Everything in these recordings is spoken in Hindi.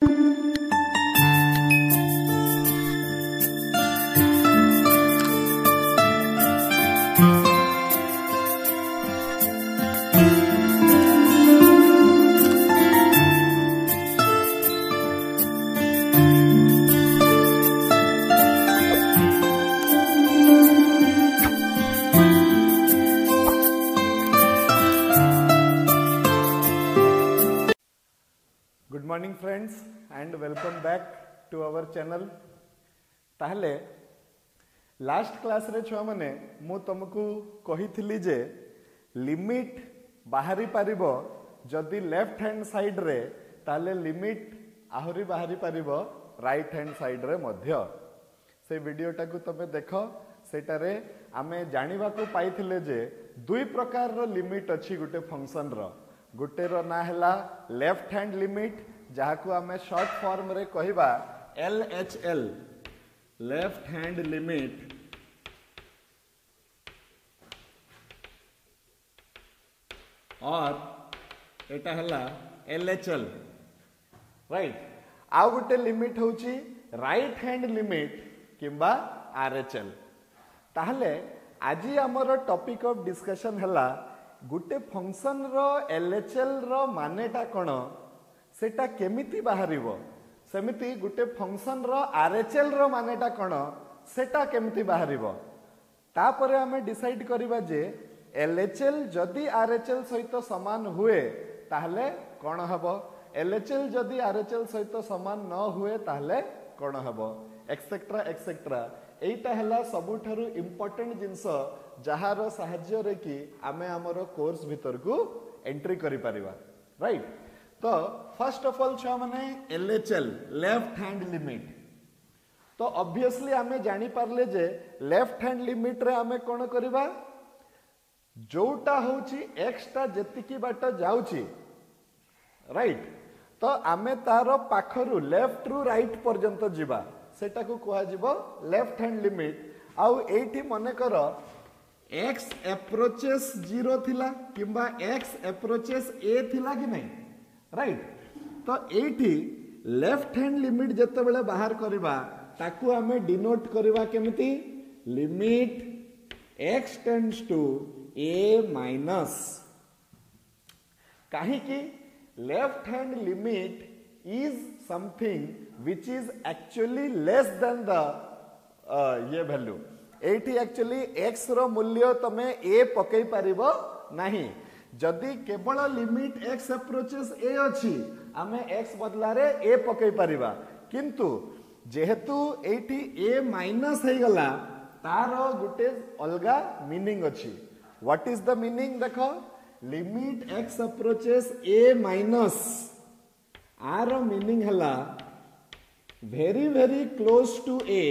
Good morning friends and welcome back to our channel. ताहले लास्ट क्लास रे छुआ माने मु तुमको कही थी जे लिमिट बाहरी पारिबो जदि लेफ्ट हैंड साइड रे ताले लिमिट आहुरी बाहरी पारिबो राइट हैंड साइड रे मध्य। से वीडियोटा को तमे देखो, सेटारे आमे जानिबा को पाइथिले जे दुई प्रकार रो लिमिट अछि गुटे फंक्शन रो। गुटे रो ना हैला लेफ्ट हैंड लिमिट जहा को आमे शॉर्ट फॉर्म रे कहिबा LHL लेफ्ट हैंड लिमिट, और एटा हैला LHL राइट। आउ गुटे लिमिट होची राइट हैंड लिमिट किंबा RHL। ताहले आजी हमर टॉपिक ऑफ डिस्कशन हैला गुटे फंक्शन रो LHL रो मानेटा कोन, सेटा केमिति बाहरिबो, सेमिति गुटे फंक्शन रो RHL रो मानेटा कोन, सेटा केमिति बाहरिबो। तापरे हमें डिसाइड करिबा जे LHL जदि RHL सहित समान हुए ताहले कोन हबो, LHL जदि RHL सहित समान न हुए ताहले कोन हबो, एक्सेट्रा एक्सेट्रा। एटा हैला सबुठारु इंपोर्टेंट जिंस जहार साहाय्य रे कि आमे हमर कोर्स भीतर को एंट्री करि परिबा राइट। तो फर्स्ट ऑफ ऑल छुआ माने LHL लेफ्ट हैंड लिमिट। तो ऑब्वियसली आमे जानि पारले जे लेफ्ट हैंड लिमिट रे आमे कोन करिबा, जोटा होची x ता जेतिकी बाट जाउची राइट, तो आमे तारो पाखरु लेफ्ट रु राइट पर्यंत जिबा, सेटा को कहा जिवो लेफ्ट हैंड लिमिट। आउ एठी मने करो x अप्रोचेस 0 थिला किंबा x अप्रोचेस a थिला कि नहीं राइट। तो एठी लेफ्ट हैंड लिमिट जते बेले बाहर करबा ताकू हमें डिनोट करबा केमिति, limit x tends to a minus. काहे कि left hand limit is something which is actually less than the ये value। एठी एक्चुअली x रो मूल्य तमे a पकई पारिबो नाही। जदि केवल लिमिट x अप्रोचेस a अछि आमे x बदला रे a पकई पारिबा, किंतु जेहेतु एठी a माइनस हे गला तारो गुटे अलगा मीनिंग अछि। व्हाट इज द मीनिंग देखो, limit x approaches a minus आर मीनिंग हला very very close to a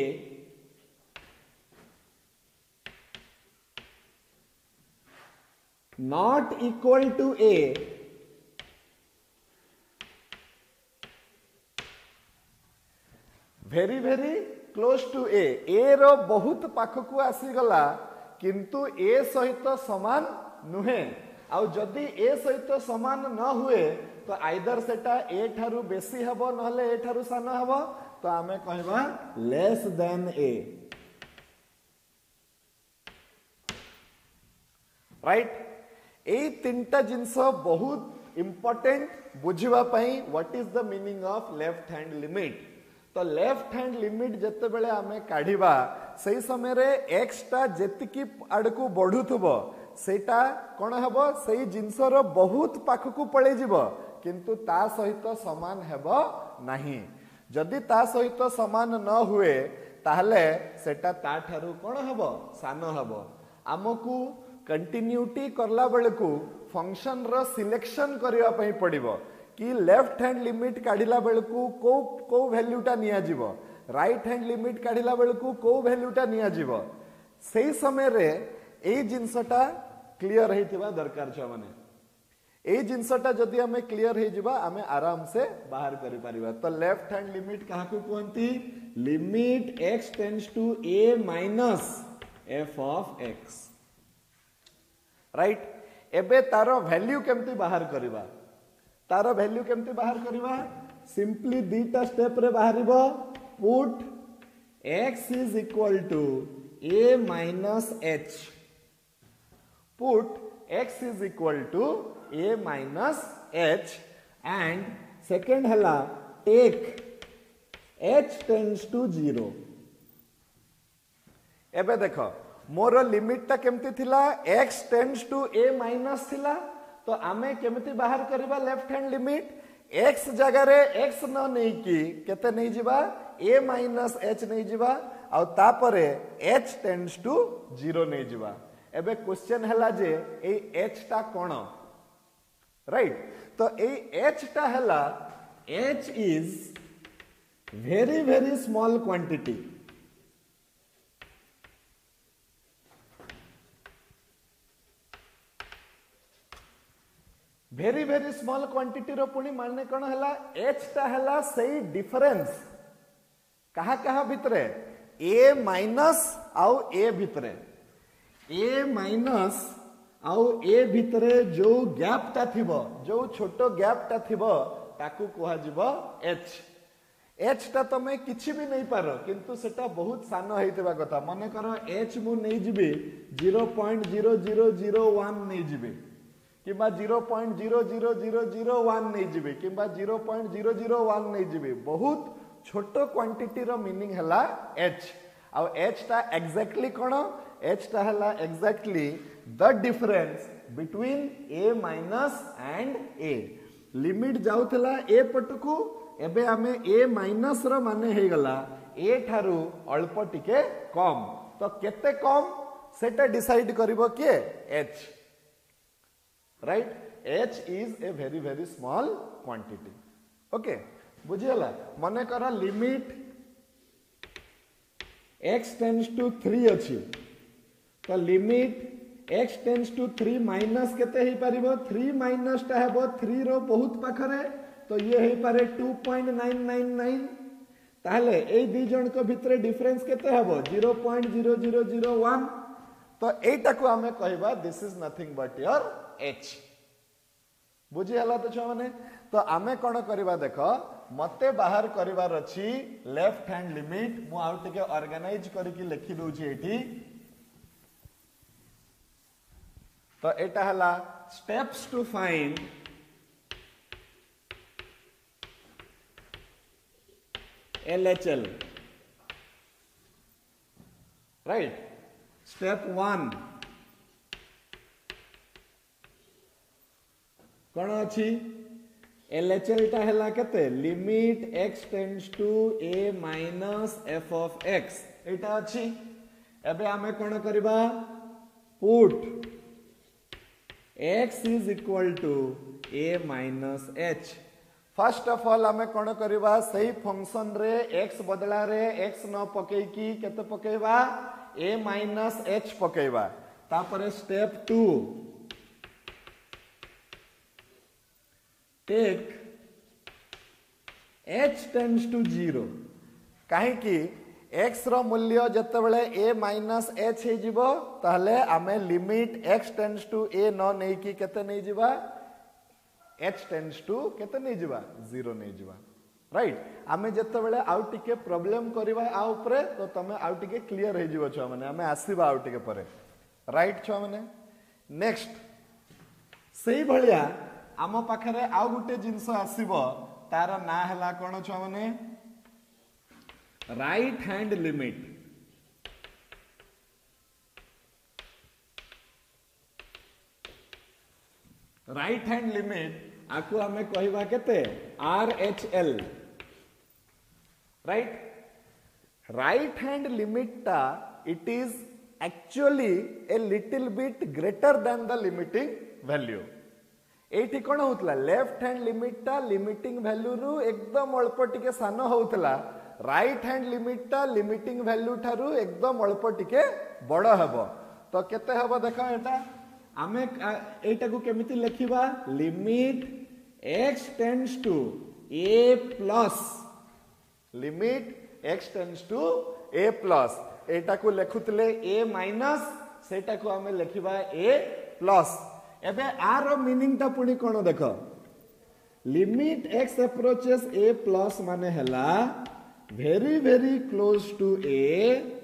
not equal to a very very close to a रो बहुत पाखकू आसी गला किंतु a सहित समान नुहे। आउ जदि a सहित समान न हुए तो आइदर सेटा a ठारू बेसी हबो नहले a ठारू सान हबो, तो आमे कहबा लेस देन a राइट। ए तीनटा जिंस बहुत इंपोर्टेंट बुझिबा पई what is the meaning of left hand limit. तो लेफ्ट हैंड लिमिट जते बेले आमे काढिबा सही समय रे x टा जेतिकी आडकू बढ़ुथबो सेटा कोन हबो, सही जिंसर बहुत पाखकू पळे जिवो किंतु ता सहित समान हेबो नाही। जदि ता सहित समान न हुए ताहले सेटा ता ठारू कोन हबो, सान हबो। आमकू कंटिन्यूटी करला बेलकू फंक्शन रो सिलेक्शन करिवा पई पड़िबो कि लेफ्ट हैंड लिमिट काढिला बेलकू को वैल्यूटा निया जिवो, राइट हैंड लिमिट काढिला बेलकू को वैल्यूटा निया जिवो। सही समय रे ए जिंसटा क्लियर हेतिबा दरकार छ। माने ए जिंसटा जदि हमें क्लियर हे जिबा हमें आराम से बाहर करि परिबा। तो लेफ्ट हैंड लिमिट काहा को कहंती, limit x tends to a minus f of x right. एबे तारो वैल्यू केमती बाहर करिबा, तारो वैल्यू केमती बाहर करिबा, सिंपली दीटा स्टेप रे बाहरिबो put x is equal to a minus h put x is equal to a minus h and second हला take h tends to 0 एबे देखो मोर लिमिट टा केमती थिला x tends to a minus थिला तो आमे केमती बाहर करबा लेफ्ट हैंड लिमिट x जगह रे x न नहीं की केते नहीं जिबा a minus h नहीं जिबा आ तापरे h tends to 0 नहीं जिबा एबे क्वेश्चन हला जे ए h टा कोन राइट तो ए h टा हला h इज very small quantity very small quantity रो पुनी माने कोन हला h टा हला सही डिफरेंस कहा भितरे a माइनस आउ a भितरे a माइनस आउ a भितरे जो गैप टा थिबो जो छोटो गैप टा थिबो ताकू कोहा जिवो h h टा तमे किछि भी नहीं पारो किंतु सेटा बहुत सानो हेतिबा कथा माने करो h मु नहीं जिबे 0.0001 नहीं जिबे किबा 0.00001 नहीं जिबे किबा 0.001 नहीं जिबे बहुत छोटो क्वांटिटी रो मीनिंग हला h आउ h टा एग्जैक्टली कोन h टा हला exactly the difference between a minus and a limit जाउथला a पटकू एबे आमे a माइनस रो माने हे गला a थारु अल्प टिके कम तो केते कम सेटा डिसाइड करिवो के h right h is a very small quantity okay बुझियला माने करा लिमिट x टेंड्स टू 3 अछि तो limit x tends to 3 minus केते हे परिबो 3 माइनस टा हेबो 3 रो बहुत पाखरे तो ये हे पारे 2.999 ताले ए दी जण को भितरे डिफरेंस केते हेबो 0.0001 तो एटा को हमें कहबा this is nothing but your h बुझी हला तो छ माने तो आमे कोन करबा देखो मते बाहर करिवार अछि लेफ्ट हैंड लिमिट मु आउट के ऑर्गेनाइज करके लिखि दउ छी एठी तो एटा हला steps to find LHL right step 1 कोन अछि LHL टा हला केते limit x tends to a minus f of x एटा अछि एबे हमें कोन करबा put x is equal to a minus h first of all हमें कोन करबा सही फंक्शन रे x बदला रे x न पकई की केते पकेबा a minus h पकेबा तापरे step 2 take h tends to 0 काहे कि x रो मूल्य जते बेले a minus h हे जिवो ताले आमे limit x tends to a न नै कि केते नै जिवा h tends to केते नै जिवा 0 नै जिवा राइट आमे जते बेले आउ टिके प्रॉब्लम करबा आ ऊपर तो तमे आउ टिके क्लियर हे जिवो छ माने आमे आसीबा आउ टिके परे राइट छ माने नेक्स्ट सही भलिया आम पाखरे आउ गुटे जिंस आसीबो तार ना हला कोन छ माने right hand limit right hand limit आकु हमें कहबा केते RHL राइट हैंड लिमिट टा it is actually a little bit greater than the limiting value एठी कोन होतला लेफ्ट हैंड लिमिट टा लिमिटिंग वैल्यू रु एकदम अल्प टिके सानो होतला राइट हैंड लिमिट टा लिमिटिंग वैल्यू थारु एकदम अल्प टिके बड़ हबो तो केते हबो देखा एटा आमे एटा को केमिति लिखिबा limit x tends to a plus limit x tends to a plus एटा को लेखुतले a माइनस सेटा को हमें लिखिबा a प्लस एबे आर मीनिंग ता पुनी कोन देखो limit x approaches a plus माने हला very very close to a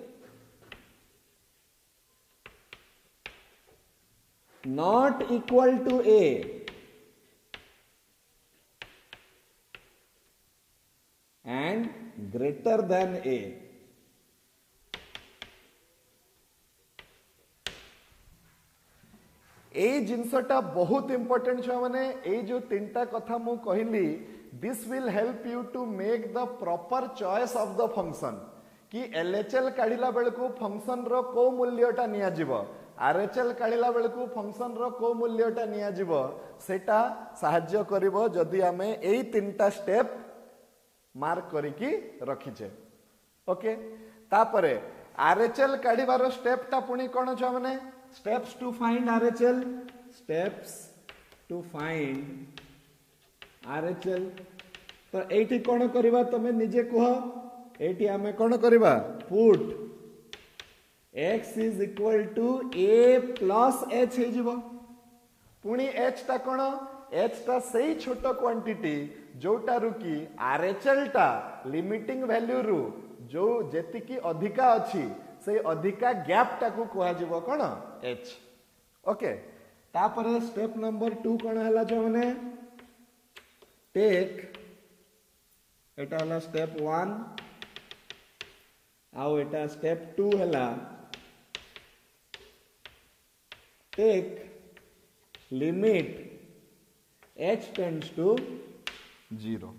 not equal to a and greater than a. ए जिनसटा बहुत इंपोर्टेंट छुआ माने ए जो तीनटा कथा मु कहली this will help you to make the proper choice of the function कि एलएचएल काढिला बेलको फंक्शन रो को मूल्यटा निया जीवो आरएचएल काढिला बेलको फंक्शन रो को मूल्यटा निया जीवो सेटा सहाय्य करिवो जदि हमें एई तीनटा स्टेप मार्क करिकी रखिछे ओके तापरे आरएचएल काढिबार स्टेपटा पुनी कोन छ माने steps to find RHL steps to find RHL तो एठी कोन करबा तमे निजे कह एठी हमें कोन करबा put x is equal to a plus h हे जीवो पुनी h ता कोन h ता सही छोटो क्वांटिटी जोटा रुकी RHL टा लिमिटिंग वैल्यू रु जो जेतिकी अधिका अछि से अधिका गैप टाकू कहा जीवो कोन h ओके तापरे स्टेप नंबर 2 कोन हला जो माने टेक एटा हला स्टेप 1 आउ एटा स्टेप 2 हला take limit h tends to 0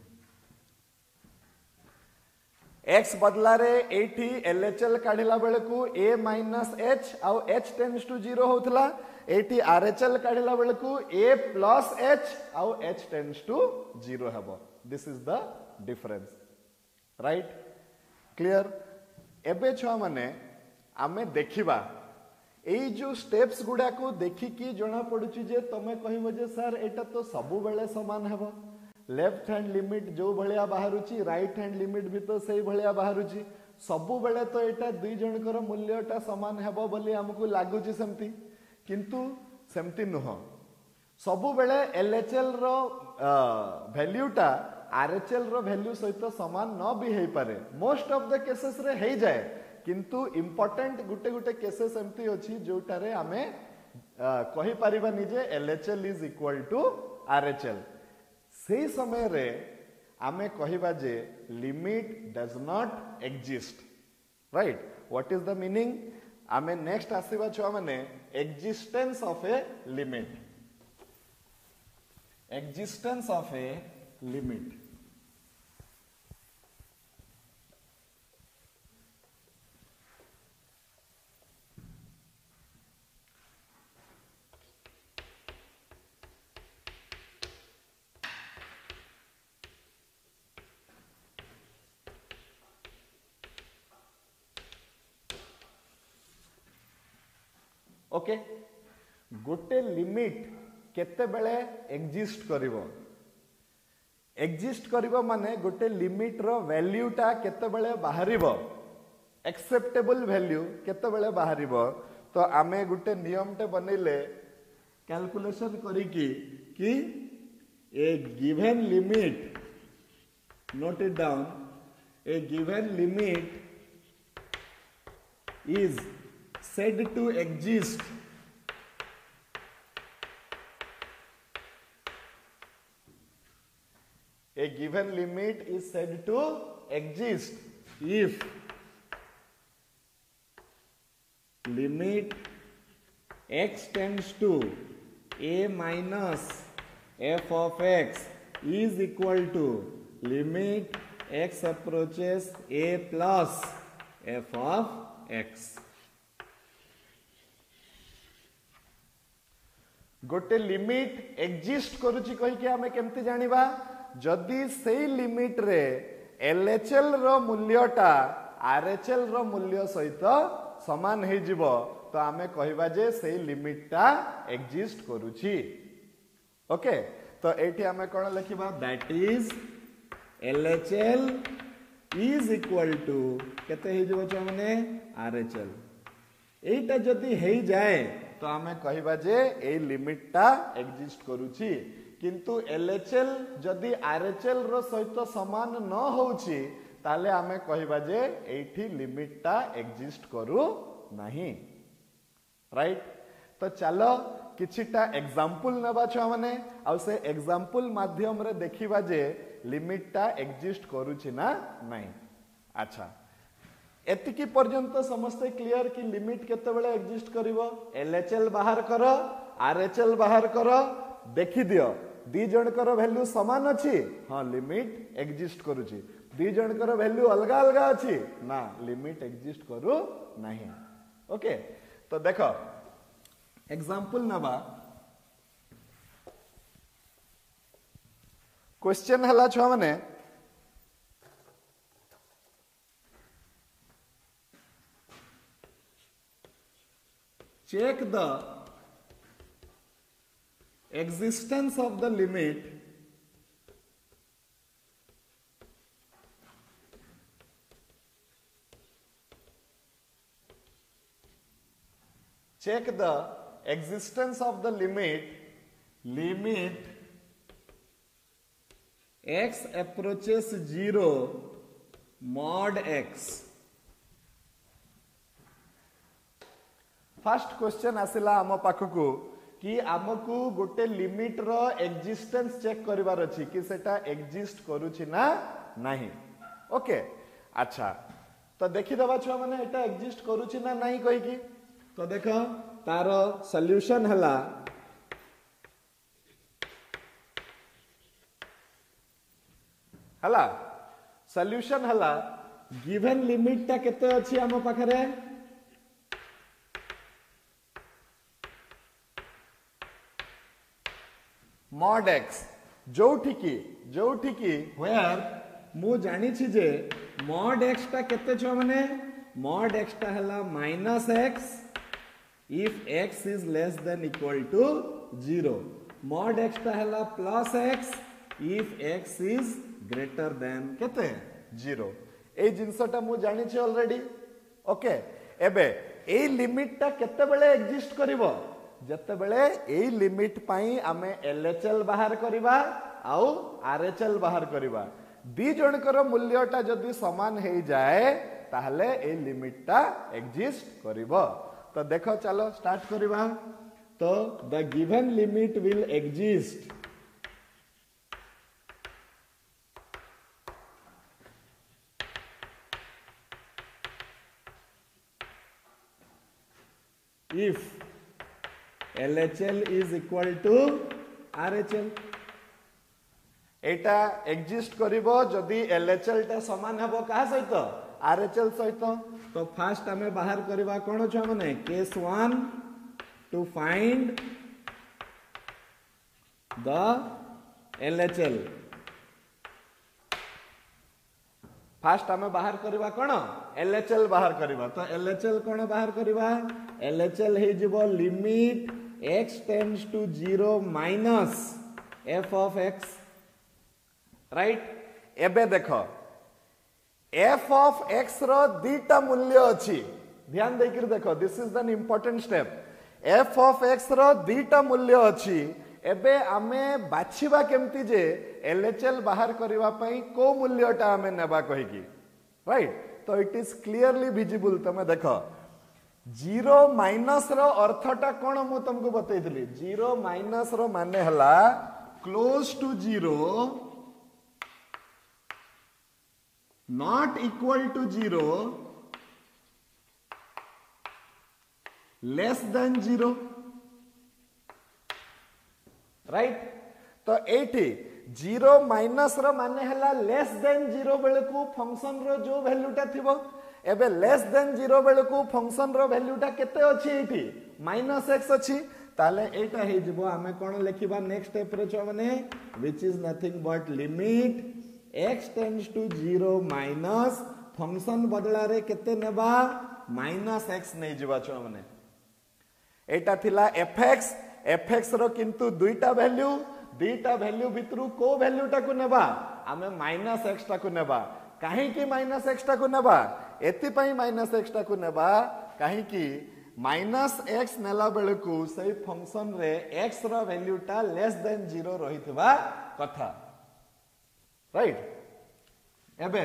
x बदला रे एठी LHL काढिला बेलकू a माइनस h आउ h टेंड्स टू 0 होतला एठी RHL काढिला बेलकू a प्लस h आउ h टेंड्स टू 0 हबो this is the difference right clear एबे छुआ माने आमे देखिबा एई जो स्टेप्स गुडा को देखि की जणा पडुची जे तमे कहिबो जे सर एटा तो सब बेले समान हबो लेफ्ट हैंड लिमिट जो भलिया बाहरुची राइट हैंड लिमिट भी तो सही भलिया बाहरुची सबु बेले तो एटा दुई जनकर मूल्यटा समान हेबो बोली हमकु लागुची सेमती किंतु सेमती नुह सबु बेले एलएचएल रो वैल्यूटा आरएचएल रो वैल्यू सहित समान न भी हेई पारे मोस्ट ऑफ द केसेस रे हेई जाए किंतु इंपोर्टेंट गुटे गुटे केसेस एमती अछि जोटारे हमें कहि परिबा निजे L H L is equal to R H L से समय रे आमे कहिबा जे limit does not exist right what is the meaning आमे नेक्स्ट आसीबा छुआ माने existence of a limit existence of a limit okay गोटे लिमिट केते बेले एग्जिस्ट करिवो एग्जिस्ट करिवो माने गोटे लिमिट रो वैल्यूटा केते बेले बाहरिवो एक्सेप्टेबल वैल्यू केते बेले बाहरिवो तो आमे गोटे नियमटे बनेले कैलकुलेशन करिकी कि a given limit note it down a given limit is said to exist a given limit is said to exist if limit x tends to a minus f of x is equal to limit x approaches a plus f of x गोटे लिमिट एग्जिस्ट करूची कहि के हमें केमती जानिबा जदी सेई लिमिट रे एलएचएल रो मूल्यटा आरएचएल रो मूल्य सहित समान हे जिवो तो हमें कहिबा जे सेई लिमिटटा एग्जिस्ट करूची ओके तो एठी हमें कोन लिखिबा that is L H L is equal to केते हे जिवो छ माने आरएचएल एटा जदी हे जाए तो आमे कहिबा जे ए लिमिटटा एग्जिस्ट करूची किंतु LHL जदि RHL रो सहित समान न होउची ताले आमे कहबा जे एठी लिमिट टा एग्जिस्ट करू नहीं। राइट, तो चलो किछिटा एग्जांपल नेबा छ माने आ से एग्जांपल माध्यम रे देखिबा जे लिमिट टा एग्जिस्ट करूची ना नहीं। अच्छा, एतिकी पर्यंत समस्त क्लियर कि लिमिट केते बेले एग्जिस्ट करिवो? LHL बाहर करो, RHL बाहर करो, देखि दियो दी जनकर वैल्यू समान अछि, हां लिमिट एग्जिस्ट करूची। दी जनकर वैल्यू अलग अलग अछि ना, लिमिट एग्जिस्ट करू नहीं। ओके, तो देखो एग्जांपल नबा। क्वेश्चन हला छ माने check the existence of the limit limit x approaches 0 mod x। First question आसिला आम पाखकू कि आमको गोटे लिमिट रो एग्जिस्टेंस चेक करिवार अछि कि सेटा एग्जिस्ट करूछि ना नहीं। ओके, अच्छा तो देखि दबा छ माने एटा एग्जिस्ट करूछि ना नहीं कहि कि। तो देखो तारो सॉल्यूशन हला सॉल्यूशन हला गिवन लिमिट ता केते अछि आम पाखरे mod x, जोठी की where मु जानी छी जे mod x ता केते छ माने mod x ता हला -x if x is less than equal to 0, mod x ता हला +x if x is greater than केते 0। ए जिंसटा मु जानी छी ऑलरेडी। ओके, एबे ए लिमिट ता केते बेले एग्जिस्ट करिवो? जते बेले ए लिमिट पाई आमे LHL बाहर करिबा आउ RHL बाहर करिबा। दी जनकर मूल्यटा जदि समान हे जाए ताहले ए लिमिट टा एग्जिस्ट करिवो। तो देखो चलो स्टार्ट करिबा। तो the given limit will exist if LHL is equal to RHL। एटा एग्जिस्ट करिवो जदि LHL टा समान हबो कहा सहित RHL सहित। तो फास्ट हमें बाहर करिवा कोन छ माने case 1 to find the LHL। First हमें बाहर करिवा कोन LHL बाहर करिवा। तो LHL कोन बाहर करिवा? LHL हे जिवो limit x tends to 0 minus f of x। Right, एबे देखो f of x रो दीटा मूल्य अछि, ध्यान देकर देखो, this is an important step. f of x रो दीटा मूल्य अछि। एबे आमे बाछिबा केमती जे LHL बाहर करिवा पई को मूल्यटा आमे नेबा कहि की। राइट, तो इट इज क्लियरली विजिबल। तमे देखो 0 माइनस रो अर्थटा कोन मु तुमको बतैतली। 0 माइनस रो माने हला close to 0, not equal to 0, less than 0। Right, तो एठी 0 माइनस रो माने हला लेस देन 0 बेले को फंक्शन रो जो वैल्यूटा थिबो। एबे लेस देन 0 बेले को फंक्शन रो वैल्यूटा केते अछि एठी -x अछि। ताले एटा हे जिवो हमें कोन लिखिबा नेक्स्ट स्टेप रे छ माने which is nothing but limit x tends to 0 minus function बदला रे केते नेबा -x नै जिवा छ माने। एटा थिला fx रो किंतु दुईटा वैल्यू भितरु को वैल्यूटा को नेबा आमे -x टा को नेबा। काहे कि -x टा को नेबा? एति पई -x टा को नेबा काहे कि माइनस एक्स नेला बेलू से फंक्शन रे एक्स रो वैल्यूटा लेस देन 0 रहितबा कथा राइट। एबे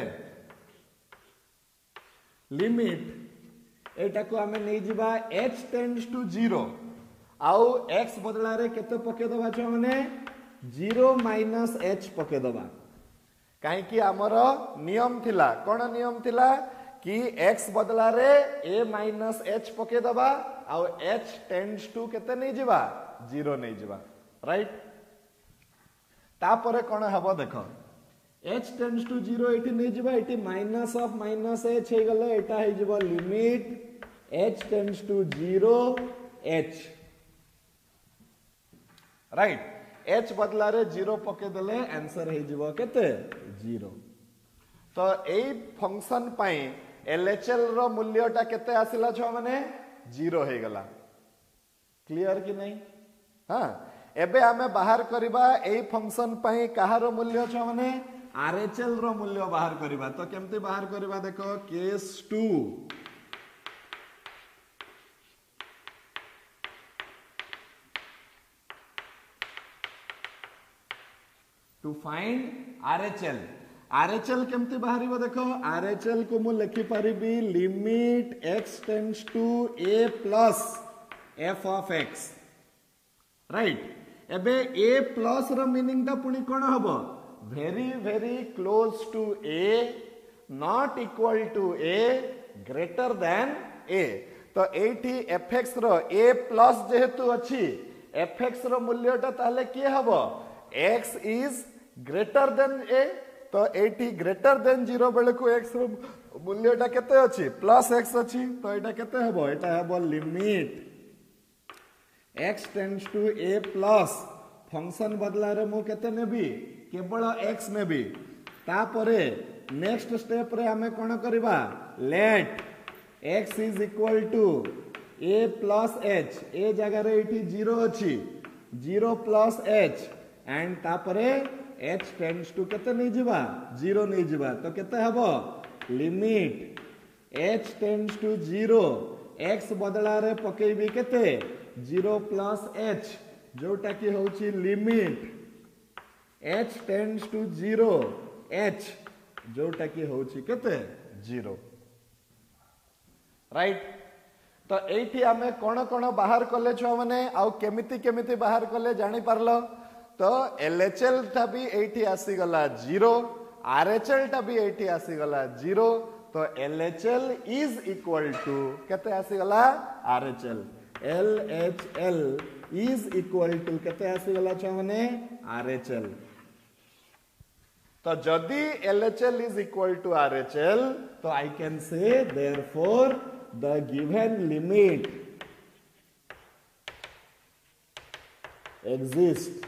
लिमिट एटा को हमें नहीं जीवा h टेंड्स टू 0 आउ x बदला रे केते पके दबा छ माने 0 माइनस h पके दबा काहे कि हमर नियम थिला कोन नियम थिला कि x बदला रे a माइनस h पके दबा आउ h टेंड्स टू केते नहीं जीवा 0 नहीं जीवा राइट। तापरे कोन हबो देखो h टेंड्स टू 0 एटी नहीं जीवा एटी माइनस ऑफ माइनस h हे गले एटा हे जीवा limit h tends to 0 h right. h बदला रे 0 पके देले आंसर हे जीवा केते 0। तो एई फंक्शन पई LHL रो मूल्यटा केते आसिला छ माने 0 हे गला क्लियर कि नहीं। हां एबे हमें बाहर करबा एई फंक्शन पई कहारो मूल्य छ माने RHL रो मूल्य बाहर करबा। तो केमती बाहर करबा देखो case 2 to find RHL। RHL केमती बाहरी देखो RHL को मु लिखि परिबी limit x tends to a plus f of x right. एबे a प्लस रो मीनिंग ता पुनी कोन हबो very very close to a not equal to a greater than a। तो एठी fx रो a प्लस जेहेतु अछि fx रो मूल्यटा ताले की हबो x is greater than a। तो एटी ग्रेटर देन 0 बेले को x रो मूल्यटा केते अछि प्लस x अछि। तो एटा केते हबो एटा हबो limit x tends to a plus function बदला रे मु केते नेबी केवल x नेबी। तापरे नेक्स्ट स्टेप रे हमें कोन करबा let x is equal to a plus h a जगह रे एठी 0 अछि 0 प्लस h एंड तापरे h टेंड्स टू केते नहीं जीवा 0 नहीं जीवा। तो केते हबो limit h tends to 0 x बदला रे पकेबी केते 0 प्लस h जोटा की होची limit h tends to 0 h जोटा की होची केते 0 राइट। तो एठी हमें कोन कोन बाहर कले छ माने आउ केमिति केमिति बाहर कले जानि पारलो। तो LHL टा भी एठी आसी गला 0 RHL टा भी एठी आसी गला 0। तो LHL इज इक्वल टू केते आसी गला RHL LHL is equal to केते आसी गला छ माने RHL। तो जदी LHL is equal to RHL तो I can say therefore the given limit exists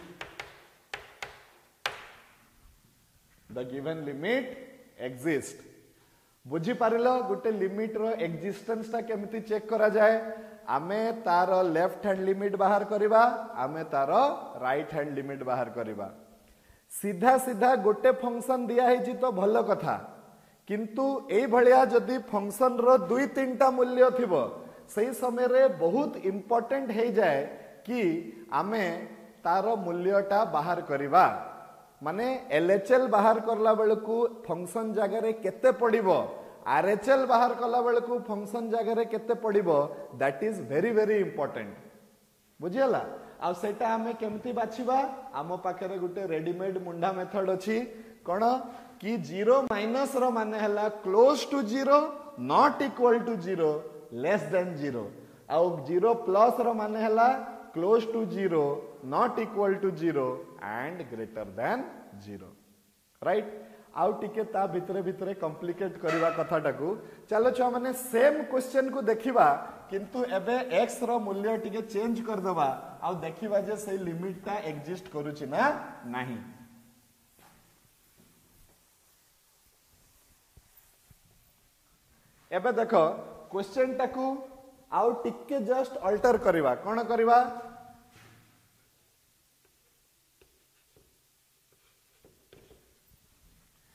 the given limit exist। बुझी पारिलो गुटे लिमिट रो एक्जिस्टेंस ता केमिति चेक करा जाए आमे तारो लेफ्ट हैंड लिमिट बाहर करिबा आमे तारो राइट हैंड लिमिट बाहर करिबा। सीधा सीधा गोटे फंक्शन दिया है जी तो भलो कथा किंतु एई भलिया जदी फंक्शन रो दुई तीनटा मूल्य थिबो सही समय रे बहुत इंपोर्टेंट हे जाए कि आमे तारो मूल्यटा बाहर करिबा। माने LHL बाहर करला बेलकू फंक्शन जगह रे केते पड़िबो RHL बाहर करला बेलकू फंक्शन जगह रे केते पड़िबो that is very very important बुझियला। आ सेटा हमें केमती बाछिबा आमो पाखरे गुटे रेडीमेड मुंडा मेथड अछि कोन कि 0 माइनस रो माने हला close to 0 not equal to 0 less than 0 आ 0 प्लस रो माने हला close to 0 not equal to 0 and greater than 0 right. आउ टिके ता भितरे भितरे कॉम्प्लिकेट करबा कथाटाकू चलो छुआ माने सेम क्वेश्चन को देखिबा किंतु एबे x रो मूल्य टिके चेंज कर देबा आ देखिबा जे से लिमिट ता एग्जिस्ट करूची ना नाही। एबे देखो क्वेश्चन टाकू आउ टिके जस्ट अल्टर करबा कोन करबा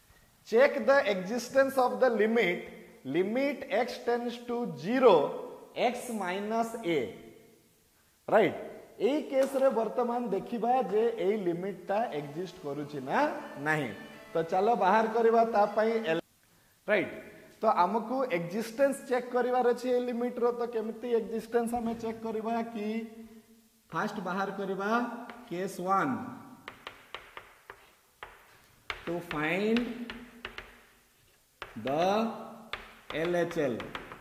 check the existence of the limit x tends to 0 x minus a right एई केस रे वर्तमान देखिबा जे एई लिमिट टा एग्जिस्ट करूची ना नहीं तो चलो बाहर करबा ता पई राइट तो आमको एग्जिस्टेंस चेक करिवार अछि ए लिमिट रो तो केमती एग्जिस्टेंस हमें चेक करबा कि फर्स्ट बाहर करबा case 1 to find the LHL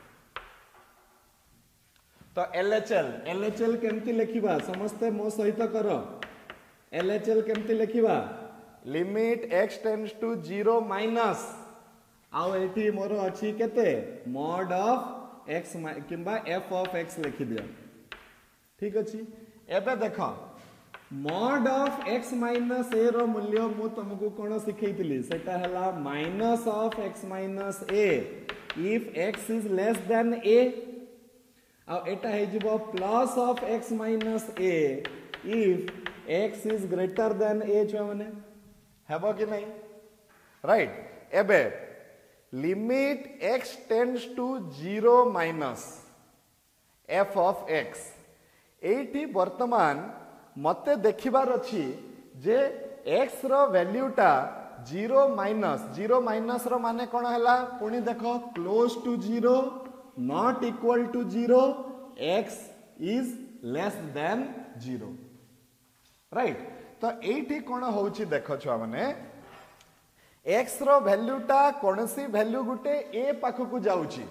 तो LHL केमती लिखिबा समस्ते मो सहित करो LHL केमती लिखिबा limit x tends to 0 minus आउ एठी मोर अछि केते मॉड ऑफ x किंबा f ऑफ x लिखि दियो ठीक अछि एबे देखो mod of x minus a रो मूल्य मु तुमको कोन सिखैतिली सेटा हला minus of x minus a if x is less than a आ एटा हे जिवो plus of x minus a if x is greater than a छ माने हेबो कि नहीं राइट एबे limit x tends to 0 minus f of x एठी वर्तमान मते देखिबार अछि जे x रो वैल्यूटा 0 माइनस रो माने कोन हला पुनी देखो close to 0 not equal to 0 x is less than 0 right तो एठी कोन होउची देखो छुआ माने x रो वैल्यूटा कोनसी वैल्यू गुटे a पाखु को जाउची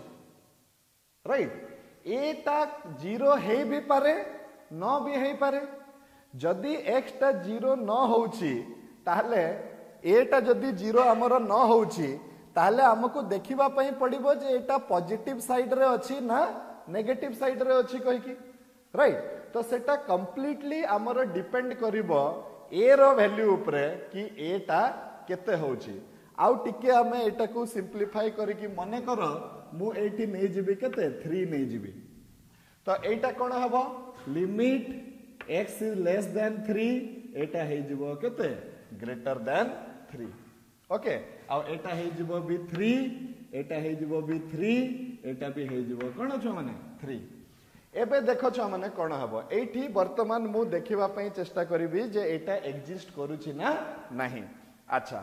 राइट a ता 0 हे भी पारे न भी हे पारे जदि x ता 0 न होउची ताहले a ता जदि 0 हमरो न होउची ताहले हमको देखिबा पई पड़िबो जे एटा पॉजिटिव साइड रे अछि ना नेगेटिव साइड रे अछि कहि कि राइट तो सेटा कंप्लीटली हमरो डिपेंड करिवो a रो वैल्यू ऊपर कि a ता केते होउची आउ टिके हमें एटा को सिंपलीफाई करि कि मने करो मु एठी नै जिबी केते 3 नै जिबी तो एटा कोन हबो limit x is less than 3 एटा हे जिवो केते ग्रेटर देन 3 ओके आ एटा हे जिवो भी 3 एटा हे जिवो भी 3 एटा भी हे जिवो कोन छ माने 3 एबे देखो छ माने कोन हबो एठी वर्तमान मु देखिबा पई चेष्टा करिवि जे एटा एग्जिस्ट करूची ना नहीं अच्छा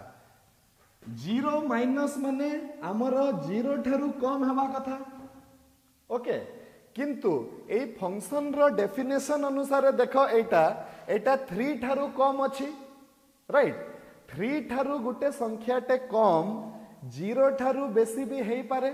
0 माइनस माने हमरो 0 ठारू कम हवा कथा ओके किंतु ए फंक्शन रो डेफिनेशन अनुसार देखो एटा 3 ठारू कम अछि राइट 3 ठारू गुटे संख्या टे कम 0 ठारू बेसी भी हेई पारे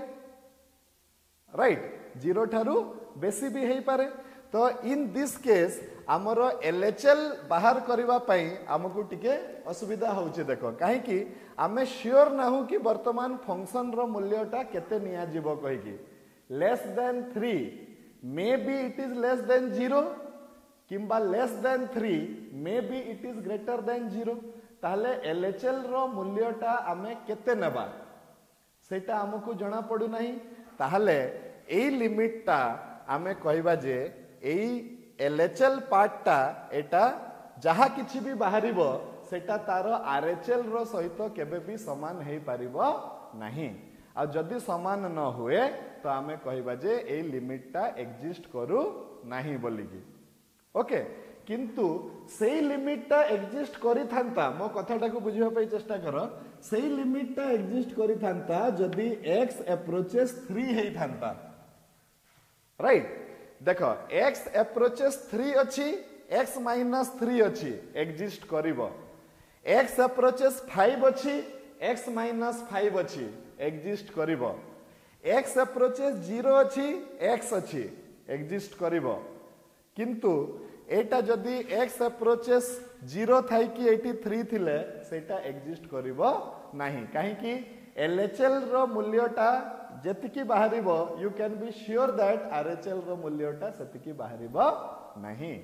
राइट 0 ठारू बेसी भी हेई पारे तो इन दिस केस हमरो LHL बाहर करबा पई हमकु टिके असुविधा होउचे देखो काहे कि हमें श्योर ना हो कि वर्तमान फंक्शन रो मूल्यटा केते निया जीवो कहि कि less than 3 may be it is less than 0 किंबा less than 3 may be it is greater than 0 ताहले LHL रो मूल्यटा आमे केते नेबा सेटा हमकु जणा पडु नाही ताहले एई लिमिटटा आमे कहबा जे एई LHL पार्टटा एटा जहा किछि भी बाहरिबो सेटा तारो RHL रो सहित केबे भी समान हेई पारिबो नाही आ जदि समान न हुए तो आमे कहबा जे एई लिमिटटा एग्जिस्ट करू नाही बोली की ओके किंतु सेई लिमिटटा एग्जिस्ट करि थांता मो कथाटा को बुझिबा पई चेष्टा करो सेई लिमिटटा एग्जिस्ट करि थांता जदि x अप्रोचेस 3 हेई थांता राइट देखो x अप्रोचेस 3 अछि x माइनस 3 अछि एग्जिस्ट करिवो x अप्रोचेस 5 अछि x माइनस 5 अछि एग्जिस्ट करिवो x अप्रोचेस 0 अछि x अछि एग्जिस्ट करिवो किंतु एटा जदि x अप्रोचेस 0 थाई कि एटी 3 थिले सेटा एग्जिस्ट करिवो नाही काहे कि LHL रो मूल्यटा जेतिकी बाहरिबो you can be sure that RHL रो मूल्यटा सेतिकी बाहरिबो नाही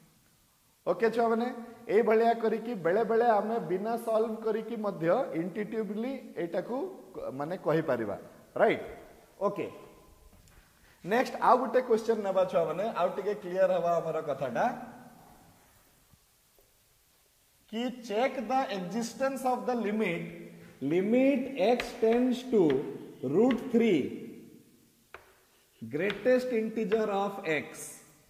ओके छ माने ए भलिया करी कि बेले बेले हमें बिना सॉल्व करी कि मध्य इंट्यूटिवली एटा को माने कहि परिबा राइट ओके नेक्स्ट आ गुटे क्वेश्चन नबा छ माने आ टिके क्लियर हवा हमर कथाटा कि check the existence of the limit x tends to √3 greatest integer of x.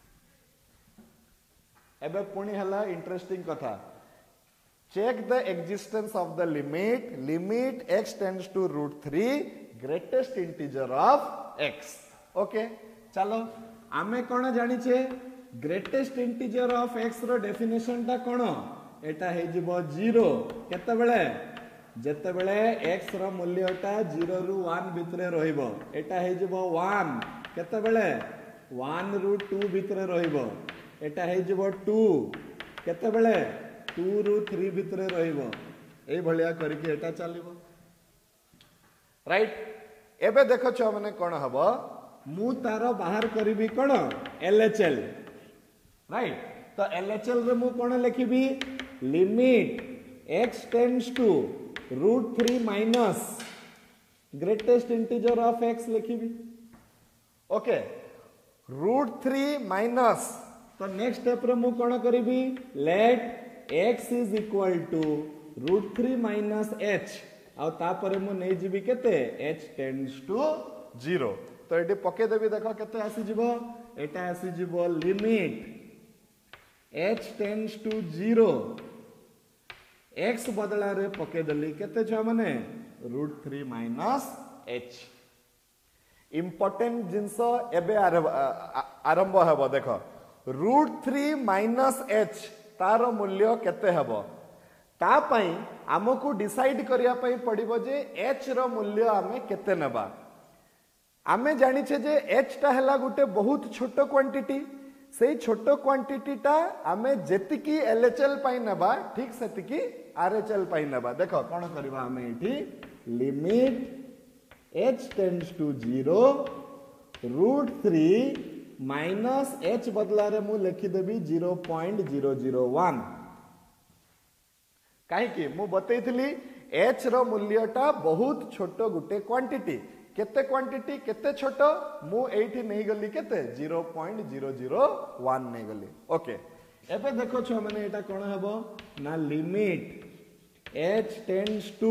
एबे पुणी हला इंटरेस्टिंग कथा, check the existence of the limit x tends to √3 greatest integer of x। Okay चलो आमे कोन जानिछे ग्रेटेस्ट इंटीजर ऑफ x रो डेफिनेशन टा कोन, एटा हे जिवो 0 केते बेले जेते बेले x रो मूल्यटा 0 रु 1 भितरे रहिबो, एटा हे जिवो 1 केते बेले 1 रु 2 भितरे रहिबो, एटा हे जिवो 2 केते बेले 2 रु 3 भितरे रहिबो, एई भलिया करके एटा चलिबो राइट। एबे देखो छ माने कोन हबो, मु तारो बाहर करिबी कोन LHL राइट। तो LHL रे मु कोन लिखिबी limit x tends to √3 minus greatest integer of x लिखिबी। ओके √3 माइनस, तो नेक्स्ट स्टेप रे मु कोन करिबी let x is equal to √3 minus h आ तापरे मु नै जिबी केते h टेंड्स टू 0। तो एटी पके देबी, देखो केते आसी जिवो, एटा आसी जिवो limit h tends to 0 x बदला रे पके देली केते छ माने √3 माइनस h। इंपोर्टेंट जिंस एबे आरंभ हेबो, देखो √3 माइनस h तार मूल्य केते हेबो, ता पई हमकु डिसाइड करिया पई पड़िबो जे h रो मूल्य आमे केते नेबा। आमे जानि छे जे h टा हला गुटे बहुत छोटो क्वांटिटी, से छोटो क्वांटिटी टा आमे जेतिकी LHL पाई नेबा ठीक सेतिकी RHL पाई नेबा। देखो कोन करबा आमे एठी limit h tends to 0 √3 minus h बदला रे मु लिखि देबी 0.001। काहे कि मु बतैथिली h रो मूल्यटा बहुत छोटो गुटे क्वांटिटी, केते क्वांटिटी केते छोटो, मु एठी नै गली केते 0.001 नै गली। ओके एबे देखो छ माने एटा कोन हेबो ना लिमिट h टेंड्स टू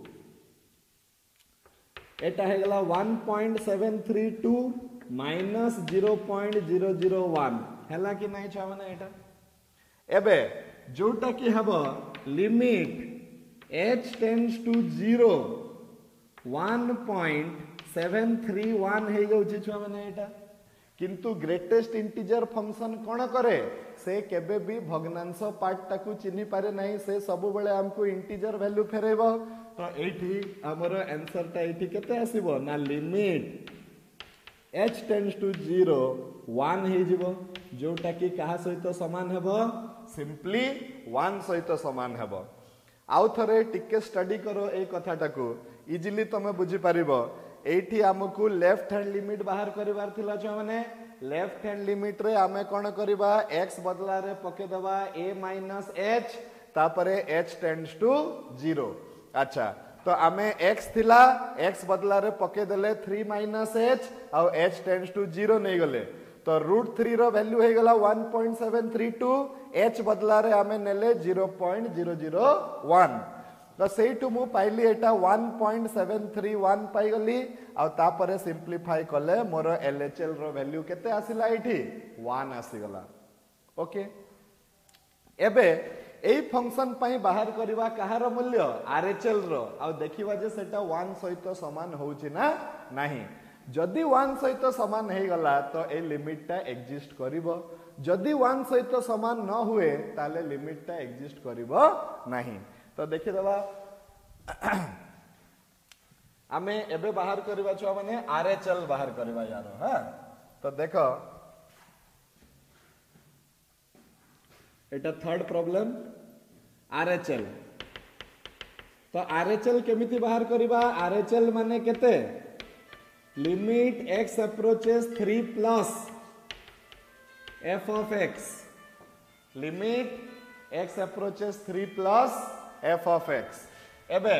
एटा हे गला 1.732 माइनस 0.001 हैला कि नै छ माने एटा। एबे जोटा कि हेबो लिमिट h टेंड्स टू 0 1.731 हे गउछि छ माने एटा, किंतु ग्रेटेस्ट इंटीजर फंक्शन कोन करे, से केबे भी भग्नांश पार्ट टाकू चिन्हि पारे नहीं, से सब बेले हमको इंटीजर वैल्यू फेरेबो। तो एठी हमर आंसर टा एठी केते आसीबो ना लिमिट h टेंड्स टू 0 1 हे जिवो, जोटा कि कहा सहित समान हेबो सिंपली 1 सहित समान हेबो। आउ थरे टिके स्टडी करो ए कथाटाकू, इजिली तमे बुझी पारिबो। एठी हमकू लेफ्ट हैंड लिमिट बाहर करिवार थिला छ माने लेफ्ट हैंड लिमिट रे आमे कोन करिबा x बदला रे पके दबा a माइनस h तापरे h टेंड्स टू 0। अच्छा तो आमे x थिला x बदला रे पके देले 3 माइनस h आ h टेंड्स टू 0 नै गले, तो √3 रो वैल्यू हे गला 1.732, h बदला रे आमे नेले 0.001। तो सेठू मु पाइली एटा 1.731 पाई गली आ तापरे सिंपलीफाई कले मोर LHL रो वैल्यू केते आसिला एठी 1 आसी गला। ओके एबे एई फंक्शन पाई बाहर करबा कहार मूल्य RHL रो आ देखिबा जे सेटा 1 सहित समान होउची ना नाही। जदि 1 सहित समान हे गला तो ए लिमिट टा एग्जिस्ट करिवो, जदि 1 सहित समान न हुए ताले लिमिट टा एग्जिस्ट करिवो नाही। तो देखि दबा आमे एबे बाहर करबा छ माने RHL बाहर करबा यार। हां तो देखो एटा थर्ड प्रॉब्लम RHL। तो RHL केमिति बाहर करबा, RHL माने केते limit x approaches 3 plus f of x, limit x approaches 3 plus f of x। एबे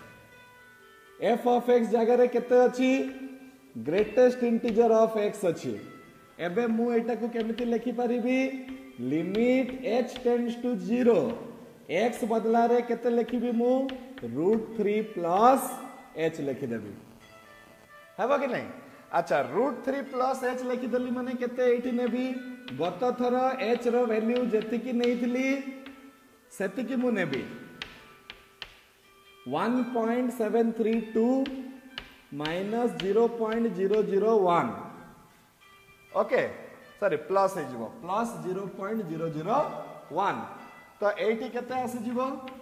f of x जगह रे केते अछि ग्रेटेस्ट इंटीजर ऑफ x अछि। एबे मु एटा को केमिति लिखि परिबी limit h tends to 0 x बदला रे केते लिखिबी मु √3 प्लस h लिखि देबी, हेबो कि नहीं। अच्छा √3 प्लस एच लिखिदेली माने केते एठी नेबी गत थर एच रो वैल्यू जेतिकी नेइथिली सेतिकी मु नेबी 1.732 माइनस 0.001 ओके सॉरी प्लस हे जिवो प्लस 0.001 तो एठी केते आसी जिवो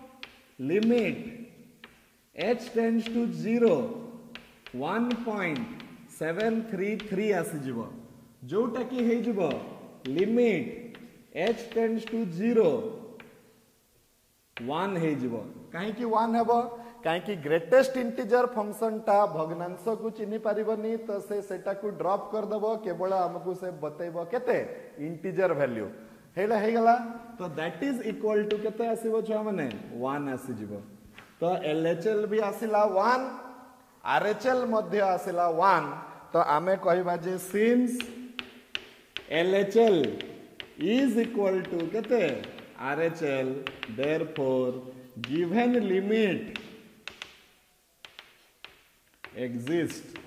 लिमिट h टेंड्स टू 0 1.733 आसी जिवो जोटा की हे जिवो लिमिट h टेंड्स टू 0 1 हे जिवो काहे की 1 हेबो काहे की ग्रेटेस्ट इंटीजर फंक्शन टा भग्नांश को चिन्हि पारिबनी तो से सेटा को ड्रॉप कर दबो केवल हमकु से बतैबो केते इंटीजर वैल्यू हेला हे गला तो दैट इज इक्वल टू केते आसीबो छ माने 1 आसी जिवो तो एलएचएल भी आसिला 1 आरएचएल मध्य आसिला 1 तो आमे कहबा जे since LHL is equal to केते RHL, therefore given limit exist.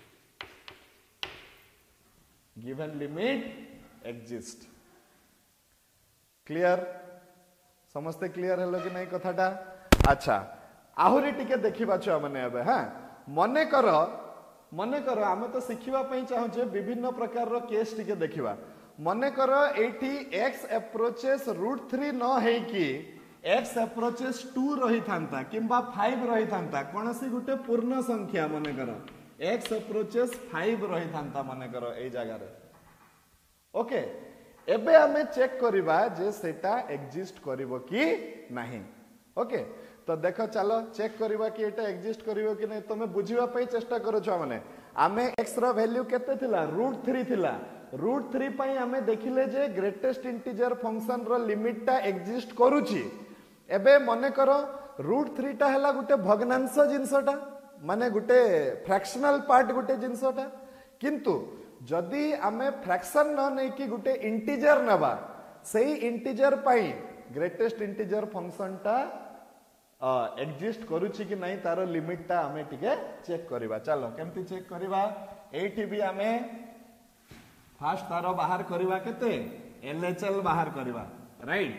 Given limit exist. Clear? समस्ते क्लियर हेलो कि नहीं कथाटा? अच्छा आहुरी टिके देखिबा छ माने एबे हां मने करो आमे तो सिखिबा पई चाहू जे विभिन्न प्रकार रो केस टिके देखिबा मने करो एठी x अप्रोचेस √3 न है कि x अप्रोचेस 2 रही थांता किंबा 5 रही थांता कोनसी गुटे पूर्ण संख्या मने करो x अप्रोचेस 5 रही थांता मने करो ए जगह रे ओके एबे हमें चेक करिबा जे सेटा एग्जिस्ट करिवो कि नाही ओके तो देखो चलो चेक करिबा कि एटा एग्जिस्ट करिवो कि नहीं तमे बुझिबा पई चेष्टा करो छ माने आमे x रो वैल्यू केते थिला √3 थिला √3 पई आमे देखिले जे ग्रेटेस्ट इंटीजर फंक्शन रो लिमिट टा एग्जिस्ट करूची एबे मने करो √3 टा हला गुटे भग्नांश जिंसटा माने गुटे फ्रैक्शनल पार्ट गुटे जिंसटा किंतु जदी आमे फ्रैक्शन न नै कि गुटे इंटीजर नबा सेही इंटीजर पई ग्रेटेस्ट इंटीजर फंक्शन टा एग्जिस्ट करूची कि नहीं तारो लिमिट टा आमे टिके चेक करिबा चलो केमती चेक करिबा एठी भी आमे फास्ट तारो बाहर करिबा केते एलएचएल बाहर करिबा राइट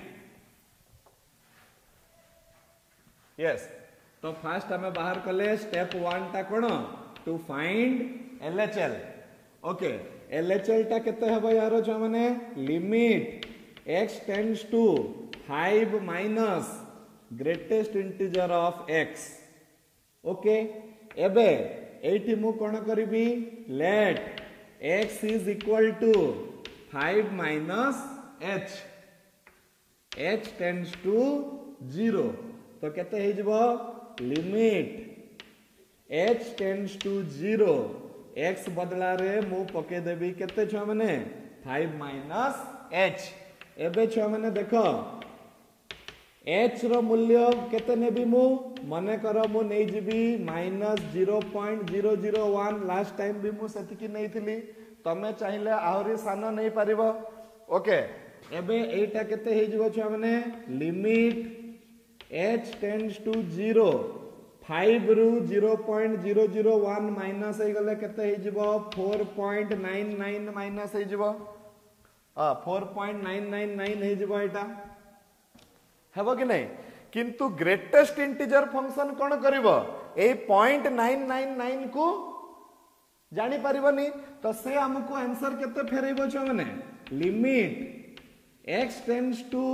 यस तो फास्ट हमें बाहर कले स्टेप 1 टा कोन to find LHL okay LHL टा केते हबो यारो जो माने limit x tends to 5 minus greatest integer of x okay एबे एठी मु कोन करबी let x is equal to 5 minus h tends to 0 तो केते हे जबो limit h tends to 0 x बदला रे मु पके देबी केते छ माने 5 minus h एबे छ माने देखो h रो मूल्य केते नेबी मु मने करो मु नै जीबी -0.001 लास्ट टाइम भी मु सेतिकी नै थिली तमे चाहिले आहुरी सानो नै परिबो ओके एबे एटा केते हे जिवो छ माने लिमिट h टेंड्स टू 0 5 रु 0.001 माइनस हे गले केते हे जिवो 4.99 माइनस हे जिवो 4.999 हे जिवो एटा हेबो कि नहीं किंतु ग्रेटेस्ट इंटीजर फंक्शन कोन करिवो ए 0.999 को जानी परिबनी तो से हमको आंसर केते फेरैबो छ माने limit x tends to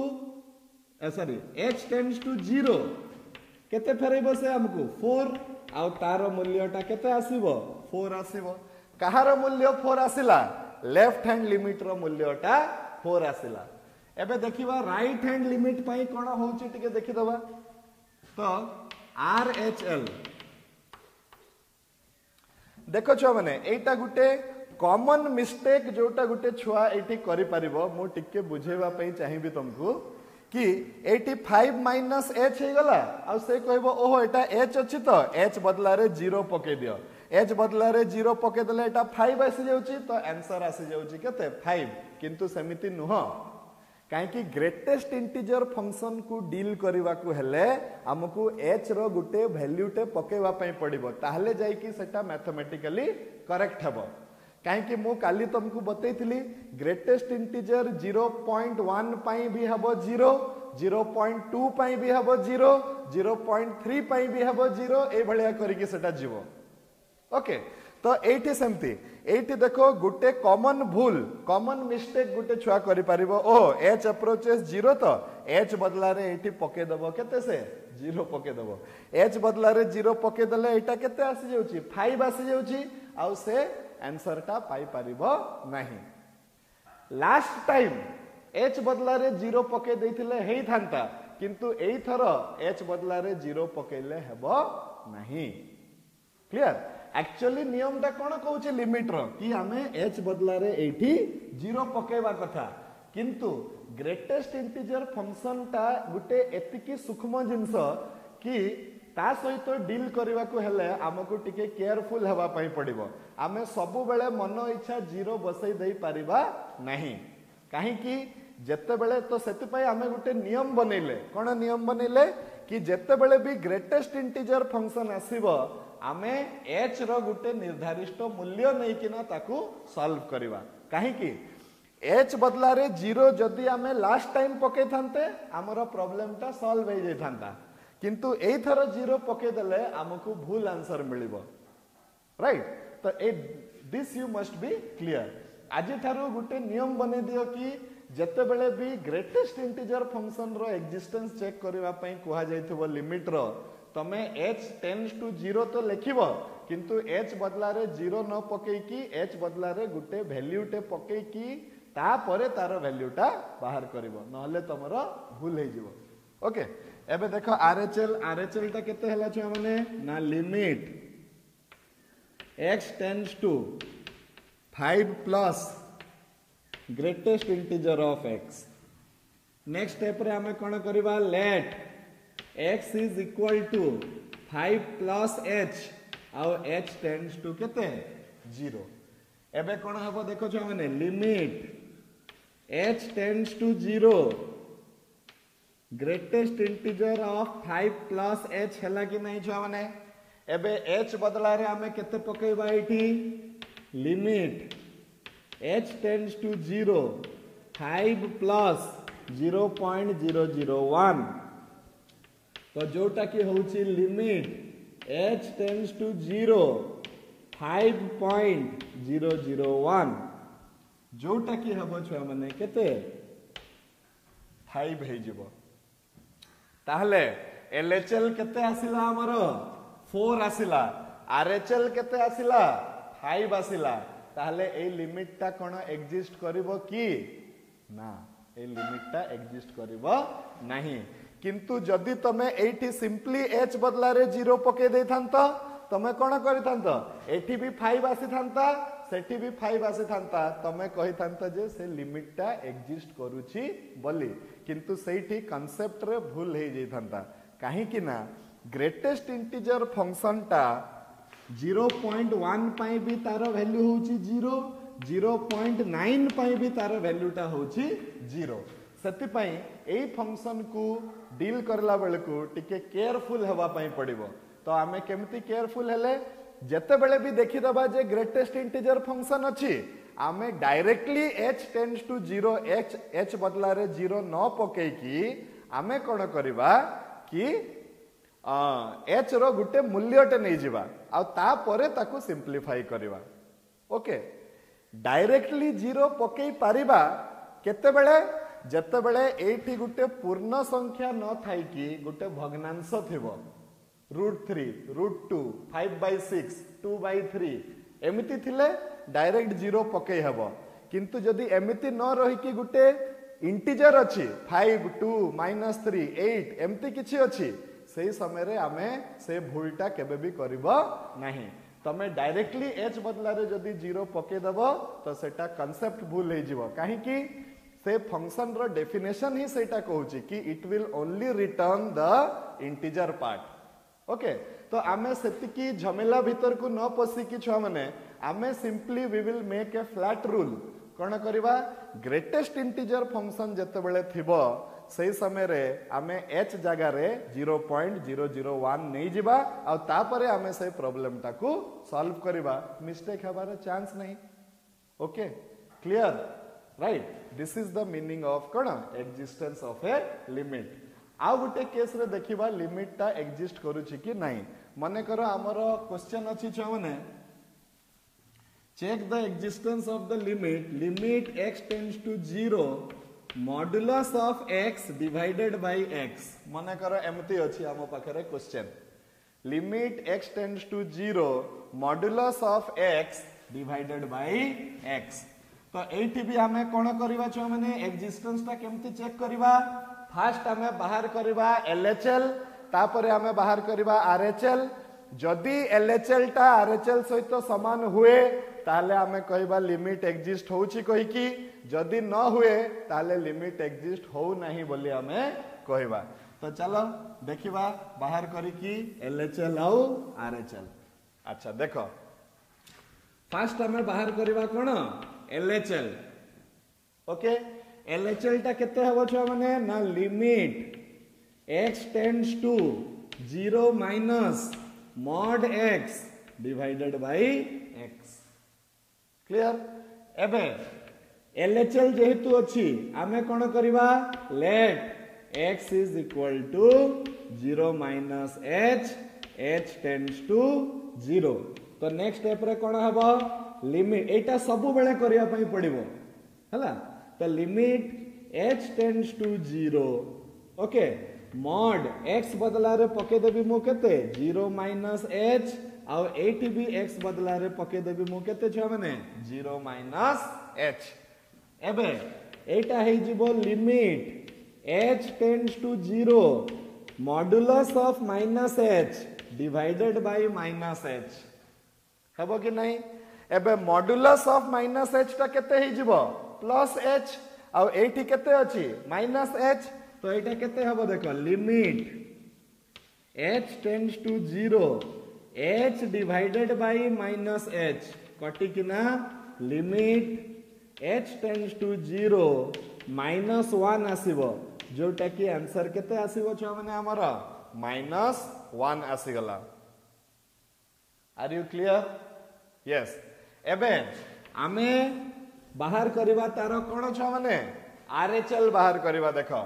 h tends to 0 केते फेरैबो से हमको 4 आ तारो मूल्यटा केते आसीबो 4 आसीबो कहारो मूल्य 4 आसिला लेफ्ट हैंड लिमिट रो मूल्यटा 4 आसिला एबे देखिबा राइट हैंड लिमिट पई कोन होउची टिके देखि दबा तो RHL देखो छ माने एटा गुटे कॉमन मिस्टेक जोटा गुटे छुआ एठी करि परिबो मु टिके बुझेबा पई चाहिबी तुमको कि 85 माइनस h हे गला आ से कहबो ओहो एटा h अछि तो h बदला रे 0 पके दियो h बदला रे 0 पके देले एटा 5 आसी जाउची तो आंसर आसी जाउची केते 5 किंतु समिति नुह कहीं ग्रेटेस्ट इंटीजर फंक्शन को डील करने को हेले हमको एच रो गुटे वैल्यूटे पकेवा पड़ो ताहले जाइकी सेटा मैथमेटिकली करेक्ट हेबो कहीं मु काली तुमको बतैली ग्रेटेस्ट इंटीजर 0.1 पाई भी हेबो 0 0.2 पाई भी हेबो 0 0.3 पाई भी हेबो 0 ए भलिया करिके सेटा जीवो ओके तो एठी सेमती एठी देखो गुटे कॉमन भूल कॉमन मिस्टेक गुटे छुआ करि परिबो ओ एच अप्रोचेस 0 तो एच बदला रे एठी पके दबो केते से 0 पके दबो एच बदला रे 0 पके दले एटा केते आसी जाउची 5 आसी जाउची आउ से आंसर टा पाई परिबो नाही लास्ट टाइम एच बदला रे 0 पके देथिले हेई थांता किंतु एई थर एच बदला रे 0 पकेले हेबो नाही क्लियर एक्चुअली नियम टा कोन कहूची लिमिट रो कि हमें एच बदला रे एठी 0 पकेवा कथा किंतु ग्रेटेस्ट इंटीजर फंक्शन टा गुटे एतिकी सूक्ष्म जिंस कि ता सहित डील करने को हेले हमको टिके केयरफुल हेबा पई पड़िबो आमे सबु बेले मन इच्छा 0 बसई देई परिबा नहीं काहे कि जेते बेले तो सेति पई आमे गुटे नियम बनेले कोन नियम बनेले कि जेते बेले भी ग्रेटेस्ट इंटीजर फंक्शन आसीबो आमे एच रो गुटे निर्धारित मूल्य नहीं किना ताकू सॉल्व करवा काहे कि एच बदला रे 0 जदी आमे लास्ट टाइम पके थांते हमरो प्रॉब्लम टा सॉल्व हो जाई थांता किंतु एई थरो 0 पके देले हमको भूल आंसर मिलिबो राइट तो ए this you must be clear आज थारो गुटे नियम बने दियो कि जेते बेले भी ग्रेटेस्ट इंटीजर फंक्शन रो एक्जिस्टेंस चेक करबा पई कुहा जायथबो लिमिट रो तमे h टेंड्स टू 0 तो लिखिबो किंतु h बदला रे 0 न पकेई की h बदला रे गुटे वैल्यू टे पकेई की ता परे तार वैल्यू टा बाहर करिवो नहले तमरो भूल हे जिवो ओके एबे देखो आरएचएल ता केते हला छ माने ना limit x tends to 5 plus greatest integer of x next step रे हमें कोन करबा let x is equal to 5 plus h आउ h tends to केते 0 एबे कोन हबो देखो छ माने limit h tends to 0 greatest integer of 5 plus h हला कि नहीं छ माने एबे h बदला रे हमें केते पकेबा एठी limit h tends to 0 5 plus 0.001 तो जोटा की होची लिमिट h टेंड्स टू 0 5.001 जोटा की हबो छुआ माने केते 5 हे जिवो ताहले LHL केते आसिला हमरो 4 आसिला RHL केते आसिला 5 आसिला ताहले ए लिमिट ता कोन एग्जिस्ट करिवो की ना ए लिमिट ता एग्जिस्ट करिवो नाही किंतु जदि तमे एठी सिंपली h बदला रे 0 पके दे थांता तमे कोन करि थांता एठी भी 5 आसी थांता सेठी भी 5 आसी थांता तमे कहि थांता जे से लिमिट ता एग्जिस्ट करूची बोली किंतु सेठी कांसेप्ट रे भूल हे जे थांता काहे कि ना ग्रेटेस्ट इंटीजर फंक्शन ता 0.1 पाई भी तार वैल्यू होची 0 0.9 पाई भी तार वैल्यू ता होची 0 सेति पई एई फंक्शन को डील करला बेले को टिके केयरफुल हेबा पई पड़िबो तो आमे केमती केयरफुल हेले जेते बेले भी देखि दबा जे ग्रेटेस्ट इंटीजर फंक्शन अछि आमे directly h tends to 0 h बदला रे 0 न पके की आमे कोन करबा कि h रो गुटे मूल्यटे नै जिबा आ ता परे ताकू सिंपलीफाई करबा ओके डायरेक्टली 0 पके पारिबा केते बेले जेते बेले एठी गुटे पूर्ण संख्या न थाई कि गुटे भग्नांश थिबो √3 √2 5/6 2/3 एमिति थिले डायरेक्ट 0 पके हबो किंतु जदी एमिति न रही कि गुटे इंटीजर अछि 5 2 -3 8 एमिति किछि अछि सेही समय रे आमे से भूलटा केबे भी करबो नाही तमे डायरेक्टली h बदला रे जदी 0 पके दबो तो सेटा कांसेप्ट भूल हे जिवो काहे कि से फंक्शन रो डेफिनेशन ही सेटा कहूची कि it will only return the integer part okay तो आमे सेतिकी झमेला भीतर को न पसी कि छुआ माने आमे simply we will make a flat rule कौन करवा ग्रेटेस्ट इंटीजर फंक्शन जते बेले थिबो सही समय रे आमे h जगह रे 0.001 नहीं जिबा आ तापरे आमे से प्रॉब्लम टाकू सॉल्व करबा मिस्टेक हबार चांस नहीं okay clear right this is the meaning of कौन एक्जिस्टेंस ऑफ ए लिमिट आ गोटे केस रे देखिबा लिमिट टा एग्जिस्ट करूची कि नहीं मने करो हमर क्वेश्चन अछि छ माने check the existence of the limit x tends to 0 modulus of x divided by x मने करो एमती अछि हम पाखरे question limit x tends to 0 modulus of x divided by x तो एठी भी हमें कोन करबा छ माने एक्जिस्टेंस ता केमती चेक करबा फास्ट हमें बाहर करबा LHL तापरे हमें बाहर करबा RHL जदि LHL टा RHL सहित समान हुए ताले हमें कहबा लिमिट एग्जिस्ट होउची कहि कि जदि न हुए ताले लिमिट एग्जिस्ट हो नहीं बोली हमें कहबा तो चलो देखिबा बाहर करी कि LHL आउ RHL अच्छा देखो फास्ट हमें बाहर करबा कोन LHL ओके LHL टा केते हबो छ माने ना limit x tends to 0 minus mod x divided by x clear एबे LHL जेहेतु अछि आमे कोन करबा let x is equal to 0 minus h tends to 0 तो नेक्स्ट स्टेप रे कोन हबो लिमिट एटा सब बेले करिया पई पड़िबो हला तो limit h tends to 0 okay mod x बदला रे पके देबी मु केते 0 minus h आउ एटी भी x बदला रे पके देबी मु केते छ माने 0 minus h एबे एटा हे जिवो limit h tends to 0 modulus of minus h divided by minus h हबो कि नहीं एबे modulus of minus h ता केते हे जिवो plus h आउ एटी केते अछि minus h तो एटा केते हबो देखो limit h tends to 0 h divided by minus h कटी किना limit h tends to 0 minus 1 आसीबो जोटा कि आंसर केते आसीबो छ माने हमरा -1 आसी गला आर यू क्लियर यस एबे आमे बाहर करबा तारो कोन छ माने RHL बाहर करबा देखो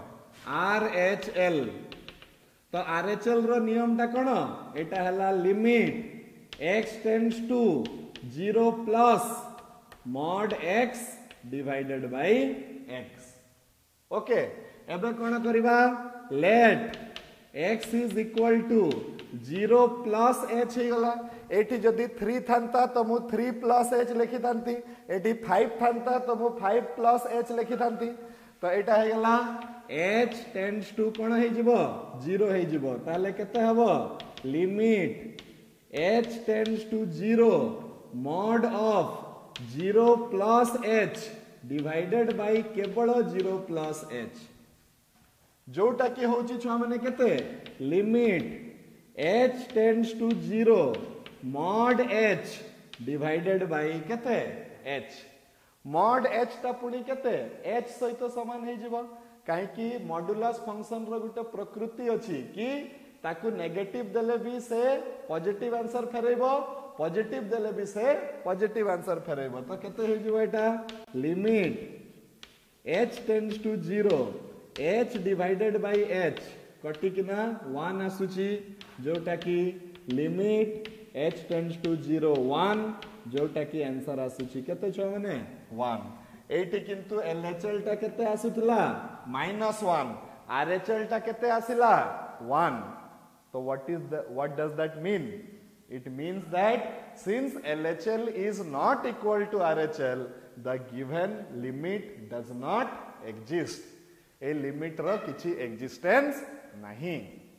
RHL तो RHL रो नियम टा कोन एटा हला limit x tends to 0 plus mod x divided by x okay एबे कोन करबा let x is equal to 0 plus h हे गला एठी जदी 3 थांता तो मु 3 प्लस h लिखि थांती एठी 5 थांता तो मु 5 प्लस h लिखि थांती तो एटा हे गला h टेंड्स टू कोन हे जिवो 0 हे जिवो ताले केते हबो limit h tends to 0 mod of 0 plus h divided by केवल 0 प्लस h जोटा कि होची छ माने केते limit h tends to 0 mod h divided by केते h mod h ता पुनी केते h सहित समान हे जिवो काहे कि मॉड्यूलस फंक्शन रो गुटे प्रकृति अछि कि ताकू नेगेटिव देले भी से पॉजिटिव आंसर फेरेबो पॉजिटिव देले भी से पॉजिटिव आंसर फेरेबो तो केते हे जिवो एटा limit h tends to 0 h divided by h कटी किना 1 आसुची जोटा कि लिमिट h टेंड्स टू 0 1 जोटा कि आंसर आसुची केते छ माने 1 एटी किंतु LHL टा केते आसुतला -1 RHL टा केते आसिला 1 तो what does that mean it means that since LHL is not equal to RHL the given limit does not exist ए लिमिट रो किछि एक्जिस्टेंस नहीं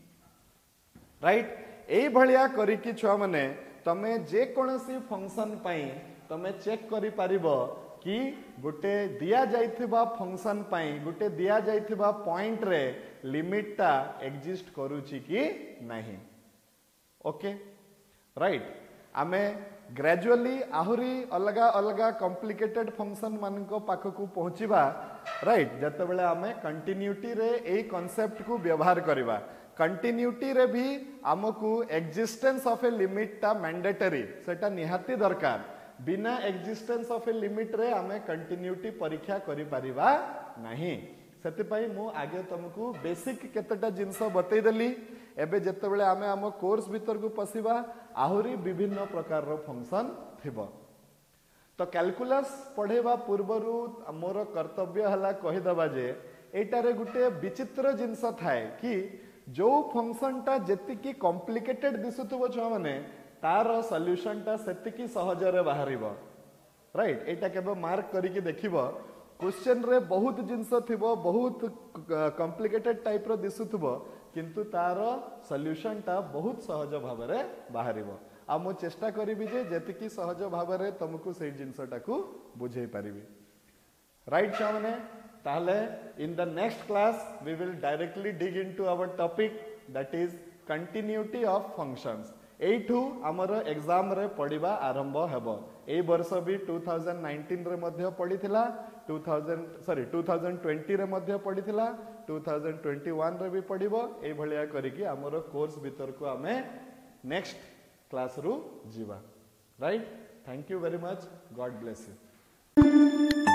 राइट ए भलिया करी कि छ माने तमे जे कोनसी फंक्शन पई तमे चेक करि पारिबो कि गुटे दिया जाइथिबा फंक्शन पई गुटे दिया जाइथिबा पॉइंट रे लिमिट ता एग्जिस्ट करूची कि नहीं ओके राइट आमे ग्रेजुअली आहुरी अलगा अलगा कॉम्प्लिकेटेड फंक्शन मानको पाखकू पहुँचीबा राइट जते बेले आमे कंटिन्यूटी रे ए कांसेप्ट को व्यवहार करिबा कंटिन्यूटी रे भी आमको एक्जिस्टेंस ऑफ ए लिमिट ता मैंडेटरी सेटा निहाती दरकार बिना एक्जिस्टेंस ऑफ ए लिमिट रे आमे कंटिन्यूटी परीक्षा करि परिबा नहीं सेतिपाई मु आगे तुमको बेसिक केतेटा जिंस बतई देली एबे जते बेले आमे आम कोर्स भीतर को पसिबा आहुरी विभिन्न प्रकार रो फंक्शन थिबो तो कैलकुलस पढ़ेबा पूर्वरु मोर कर्तव्य हला कहि दबा जे एटारे गुटे विचित्र जिंस थाए कि जो फंक्शन टा जेतिकी कॉम्प्लिकेटेड दिसुथबो छ माने तार सॉल्यूशन टा सेतिकी सहजरे बाहरिबो राइट एटा केबे मार्क करिकि देखिबो क्वेश्चन रे बहुत जिंस थिबो बहुत कॉम्प्लिकेटेड टाइप रो दिसुथबो किंतु तार सॉल्यूशन टा बहुत सहज भाबरे बाहरिबो आ मो चेष्टा करिबि जे जेतिकी सहज भाबरे तुमको सेई जिंसटा को बुझेई परिबि राइट छामने ताहले in the next class we will directly dig into our topic that is continuity of functions एठू हमर एग्जाम रे पढ़िबा आरंभ हेबो ए वर्ष भी 2019 रे मध्य पढ़िथिला 2020 रे मध्य पढ़िथिला 2021 रे भी पढ़िबो ए भलिया करिकि हमर कोर्स भीतर को हमें नेक्स्ट क्लास रु जीवा right thank you very much God bless you